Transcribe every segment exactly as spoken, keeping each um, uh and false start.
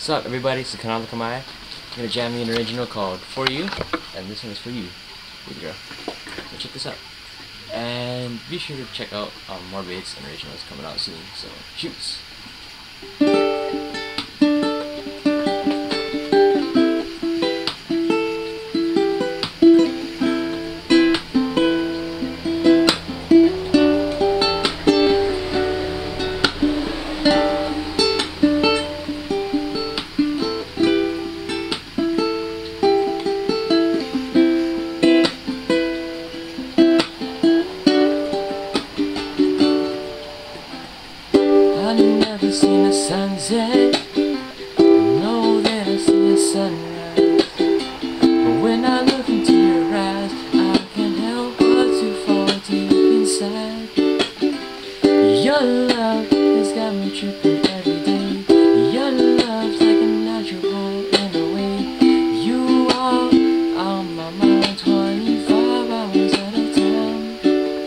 What's up, everybody? It's the Kanala Kamai. I'm gonna jam you an original called For You, and this one is for you, baby girl. So check this out. And be sure to check out um, more beats and originals coming out soon. So shoots. I've never seen a sunset. I know that I see a sunrise. But when I look into your eyes, I can't help but to fall deep inside. Your love has got me tripping every day. Your love's like a natural high in a way. You are on my mind twenty-five hours at a time.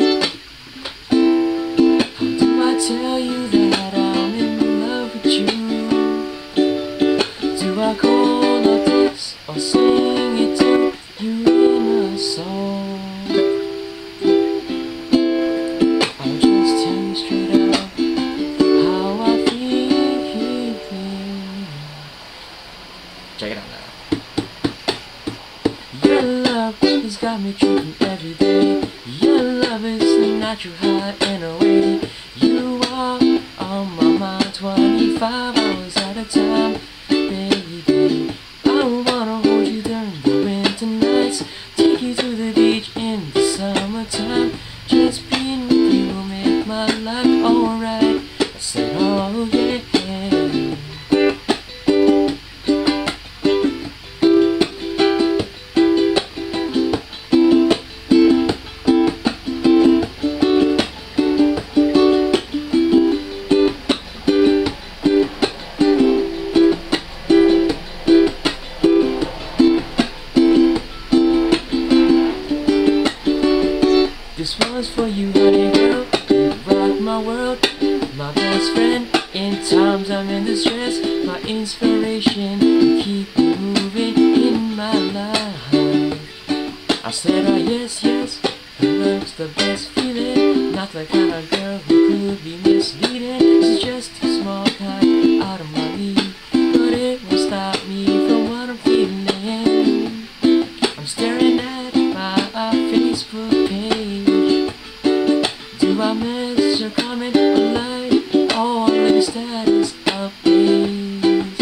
How do I tell you that I'm in love with you? Do I call or text or sing it to you in a song? I'll just tell you straight out how I feel. Check it out now. Your love has got me tripping every day. Your love is a natural high in a way. You are on my mind twenty-five hours at a time, baby. I wanna hold you during the winter nights, take you to the beach in the summertime. Just being with you will make my life alright. I said, oh yeah. This one's for you, honey girl. You rock my world, my best friend. In times I'm in distress, my inspiration. You keep me moving in my life. I said, oh yes, yes, her love's the best feeling. Not the kind of girl who could be misleading. She's just a small kind out of my league, but it won't stop me from what I'm feeling. I'm staring at my Facebook page. Do I miss your comment or like all of the status updates?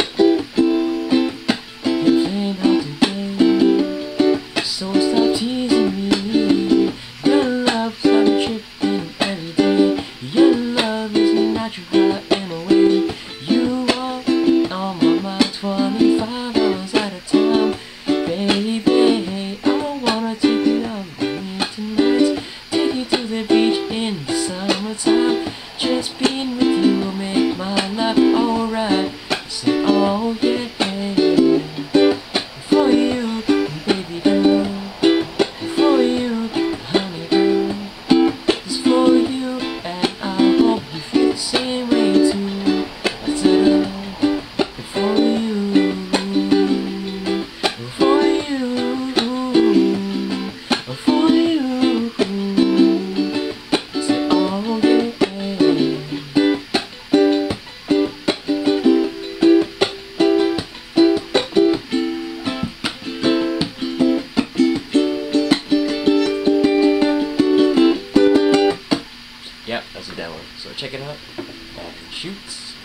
You're playing hard today, so stop teasing me. Your love's got me tripping every day. Your love is a natural high in a way. You are on my mind twenty-five hours at a time, baby. I wanna take you out with me tonight, take you to the beach in the summertime. Just being with you will make my life alright. I said, oh yeah. For you, baby girl. For you, honey girl. It's for you, and I hope you feel the same way too. I said, oh, for you, for you, for you. I said, oh yeah. Yep, that's a demo. So check it out and shoots.